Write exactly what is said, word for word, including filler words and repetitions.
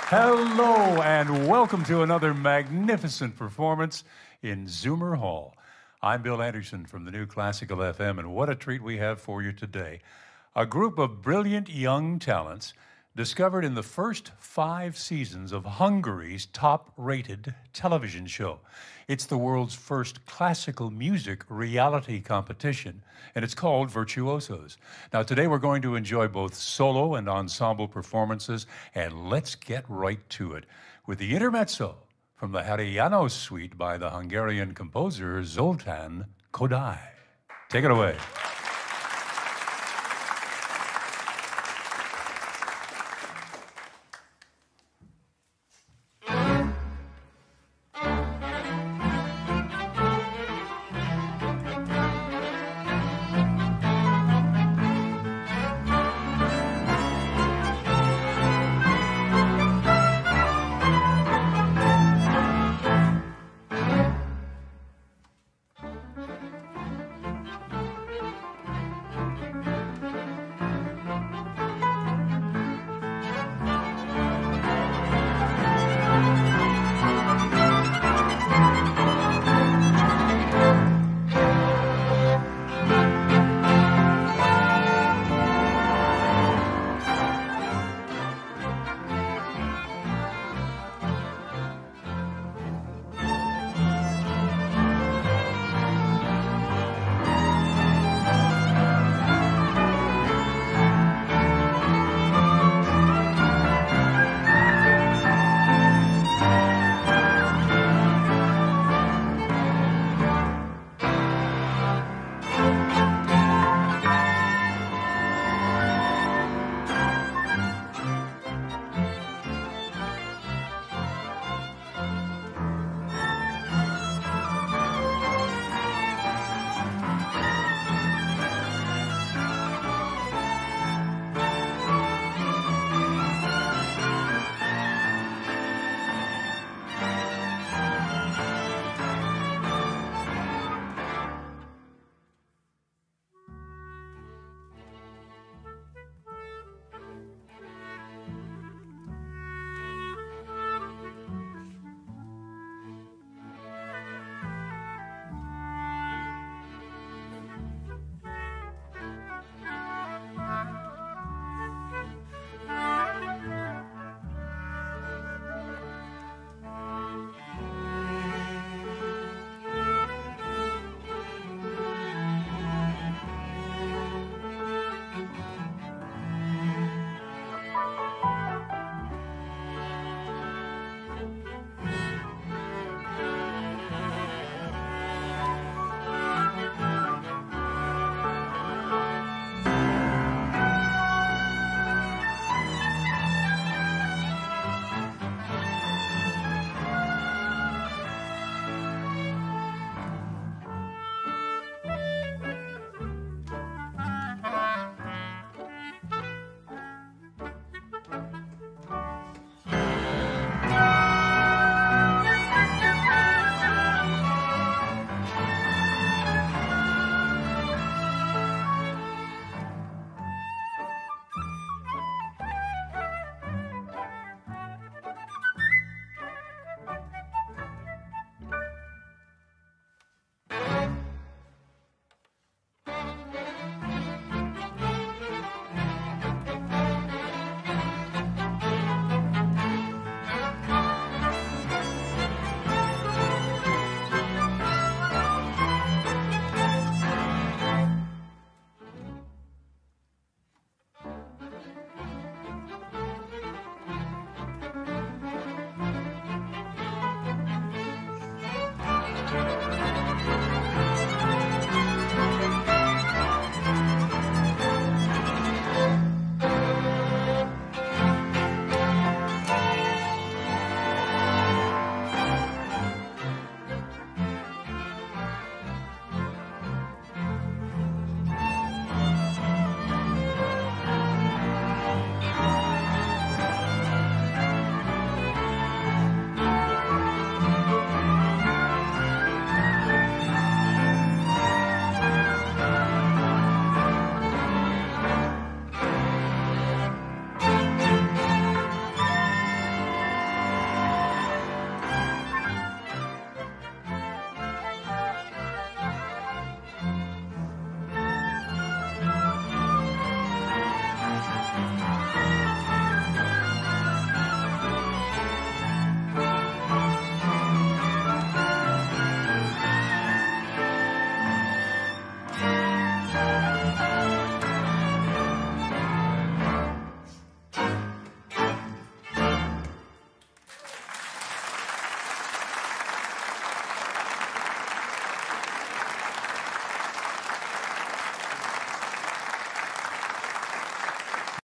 Hello and welcome to another magnificent performance in Zoomer Hall. I'm Bill Anderson from the New Classical F M, and what a treat we have for you today. A group of brilliant young talents discovered in the first five seasons of Hungary's top-rated television show. It's the world's first classical music reality competition, and it's called Virtuosos. Now, today we're going to enjoy both solo and ensemble performances, and let's get right to it with the intermezzo from the Harianos Suite by the Hungarian composer Zoltán Kodály. Take it away.